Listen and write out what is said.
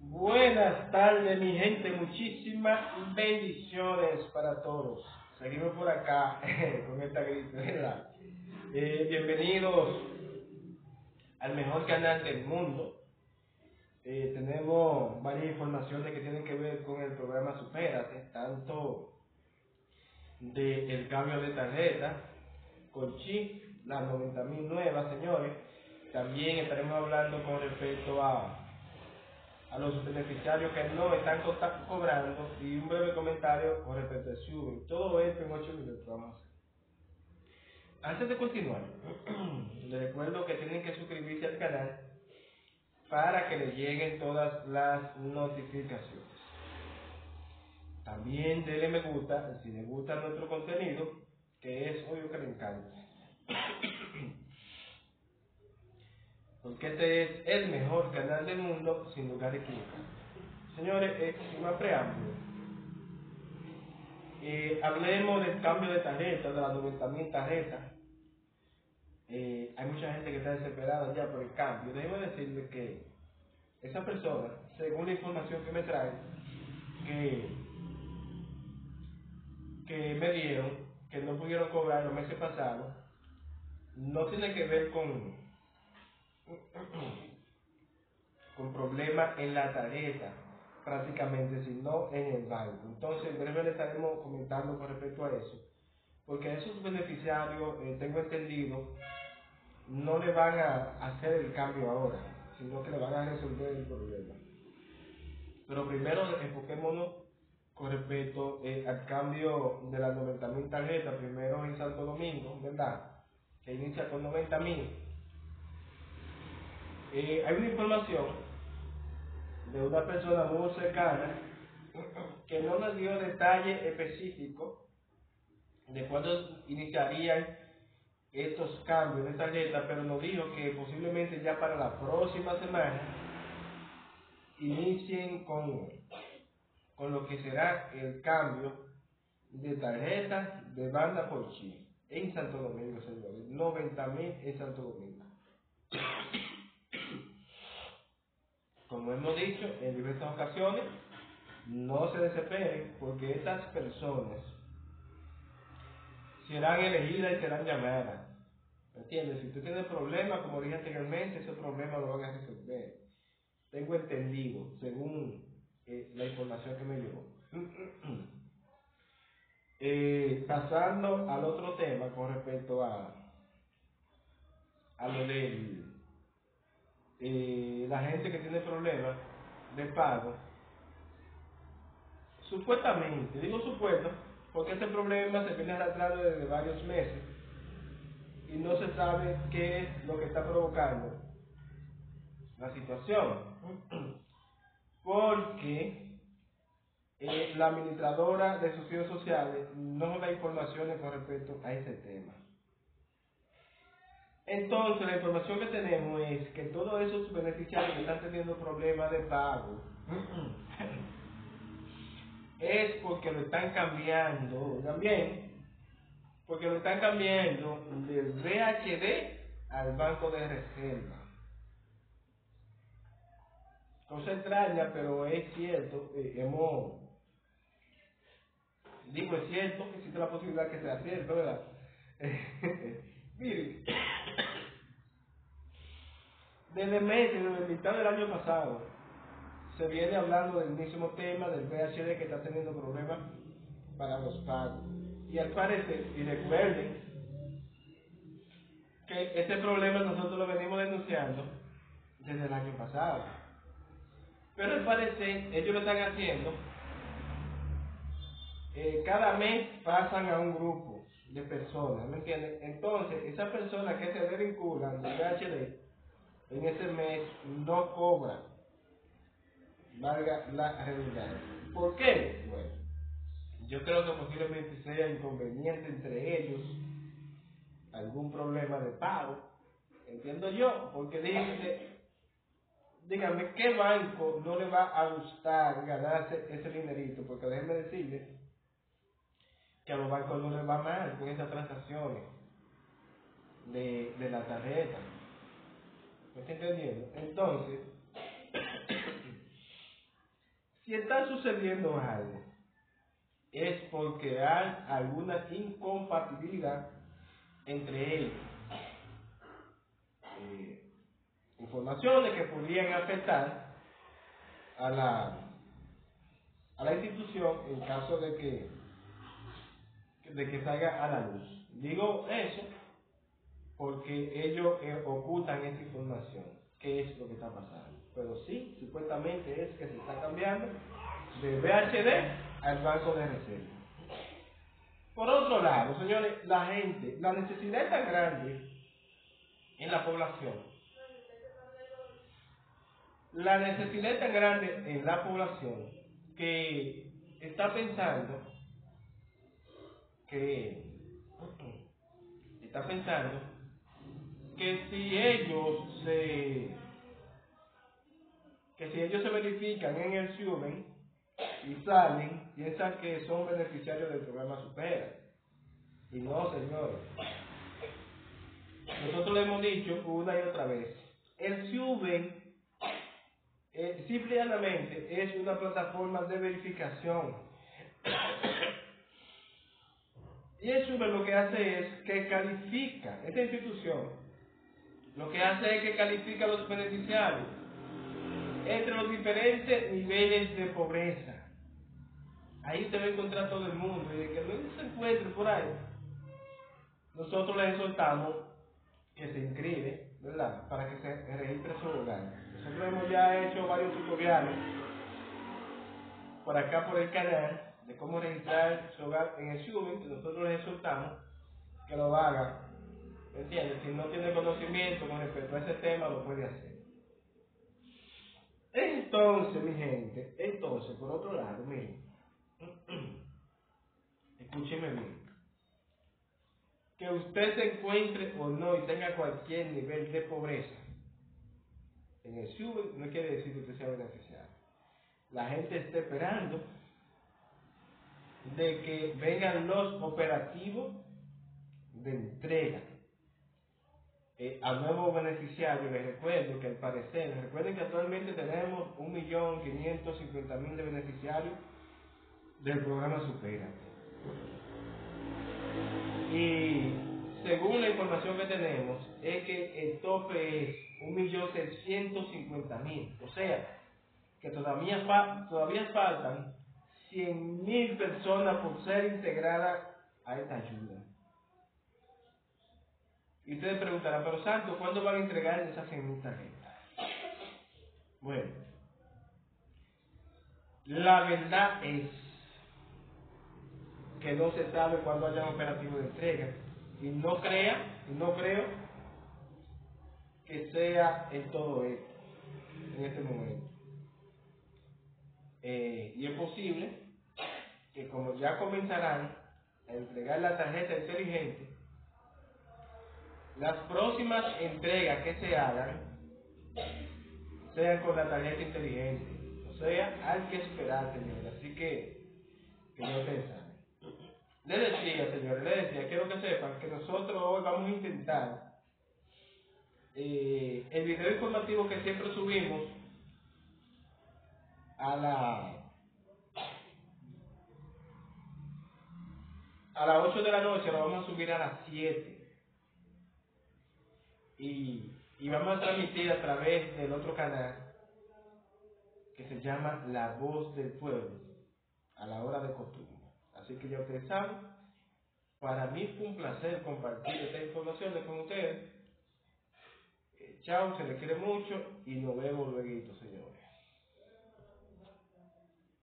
Buenas tardes, mi gente, muchísimas bendiciones para todos. Seguimos por acá con esta gripe, ¿verdad? Bienvenidos al mejor canal del mundo. Tenemos varias informaciones que tienen que ver con el programa Supérate, tanto del cambio de tarjeta, con chip, las 90.000 nuevas, señores. También estaremos hablando con respecto a los beneficiarios que no están cobrando y un breve comentario con respecto a Subing. Todo esto en 8 minutos vamos a hacer. Antes de continuar, les recuerdo que tienen que suscribirse al canal para que les lleguen todas las notificaciones. También denle me gusta si les gusta nuestro contenido, que es obvio que les encanta. Porque este es el mejor canal del mundo, sin lugar a equivocar. Señores, sin más preámbulo, hablemos del cambio de tarjeta, de las 90.000 tarjetas. Hay mucha gente que está desesperada ya por el cambio. Déjeme decirle que esa persona, según la información que me trae, que me dieron, que no pudieron cobrar los meses pasados, no tiene que ver con problemas en la tarjeta, prácticamente, sino en el banco. Entonces, en breve le estaremos comentando con respecto a eso, porque a esos beneficiarios, tengo entendido, no le van a hacer el cambio ahora, sino que le van a resolver el problema. Pero primero enfoquémonos con respecto al cambio de las 90.000 tarjetas, primero en Santo Domingo, ¿verdad? Que inicia con 90.000. Hay una información de una persona muy cercana que no nos dio detalles específicos de cuándo iniciarían estos cambios de tarjeta, pero nos dijo que posiblemente ya para la próxima semana inicien con lo que será el cambio de tarjeta de banda por chip en Santo Domingo, señores. 90.000 en Santo Domingo. Como hemos dicho en diversas ocasiones, no se desesperen, porque estas personas serán elegidas y serán llamadas. ¿Entiendes? Si tú tienes problemas, como dije anteriormente, ese problema lo van a resolver. Tengo entendido, según la información que me llegó. Pasando al otro tema con respecto a lo de la gente que tiene problemas de pago. Supuestamente, digo supuesto, porque este problema se viene arrastrando desde varios meses y no se sabe qué es lo que está provocando la situación. Porque la administradora de subsidios sociales no da informaciones con respecto a ese tema. Entonces, la información que tenemos es que todos esos beneficiarios que están teniendo problemas de pago es porque lo están cambiando, también, porque lo están cambiando del VHD al banco de reserva. Cosa extraña, pero es cierto, es cierto que existe la posibilidad que sea cierto, ¿verdad? Miren, desde mitad del año pasado, se viene hablando del mismo tema del VHD que está teniendo problemas para los pagos. Y al parecer, y recuerden que este problema nosotros lo venimos denunciando desde el año pasado. Pero al parecer, ellos lo están haciendo, cada mes pasan a un grupo de personas, ¿me entienden? Entonces, esas personas que se desvinculan del VHD, en ese mes no cobran, valga la redundancia. ¿Por qué? Bueno, yo creo que posiblemente sea inconveniente entre ellos, algún problema de pago, entiendo yo, porque díganme, ¿qué banco no le va a gustar ganarse ese dinerito? Porque déjenme decirles que a los bancos no les va mal con esas transacciones de la tarjeta. ¿Me está entendiendo? Entonces, está sucediendo algo, es porque hay alguna incompatibilidad entre ellos. Informaciones que podrían afectar a la institución en caso de que salga a la luz. Digo eso porque ellos ocultan esa información. ¿Qué es lo que está pasando? Pero sí, supuestamente es que se está cambiando de BHD al banco de reserva. Por otro lado, señores, la necesidad es tan grande en la población. La necesidad es tan grande en la población que está pensando que si ellos se verifican en el SUBEN y salen, piensan que son beneficiarios del programa Supera. Y no, señores. Nosotros le hemos dicho una y otra vez, el SUBEN simplemente es una plataforma de verificación. Y el SUBEN lo que hace es que califica, esta institución, lo que hace es que califica a los beneficiarios entre los diferentes niveles de pobreza. Ahí usted va a encontrar todo el mundo, y de que no se encuentre por ahí, nosotros les exhortamos que se inscribe, ¿verdad?, para que se registre su hogar. Nosotros hemos ya hecho varios tutoriales por acá por el canal de cómo registrar su hogar en el SUBEN, que nosotros les exhortamos que lo haga. ¿Entiendes? Si no tiene conocimiento con respecto a ese tema, lo puede hacer. Entonces, mi gente, por otro lado, miren, escúcheme bien, que usted se encuentre o no y tenga cualquier nivel de pobreza en el SUBEN no quiere decir que usted sea beneficiario. La gente está esperando de que vengan los operativos de entrega a nuevos beneficiarios. Les recuerdo que al parecer, recuerden que actualmente tenemos 1.550.000 de beneficiarios del programa Supera. Y según la información que tenemos, es que el tope es 1.650.000. O sea, que todavía faltan 100.000 personas por ser integradas a esta ayuda. Y ustedes preguntarán, pero Santo, ¿cuándo van a entregar esas 100.000 tarjetas? Bueno, la verdad es que no se sabe cuándo haya un operativo de entrega. Y no creo que sea en todo esto, en este momento. Y es posible que como ya comenzarán a entregar la tarjeta inteligente, las próximas entregas que se hagan sean con la tarjeta inteligente. O sea, hay que esperar, señores. Así que no se sabe. Les decía, quiero que sepan que nosotros hoy vamos a intentar el video informativo que siempre subimos a las 8 de la noche, lo vamos a subir a las 7. Y vamos a transmitir a través del otro canal que se llama La Voz del Pueblo, a la hora de costumbre. Así que ya ustedes saben, para mí fue un placer compartir esta información con ustedes. Chao, se les quiere mucho y nos vemos luego, señores.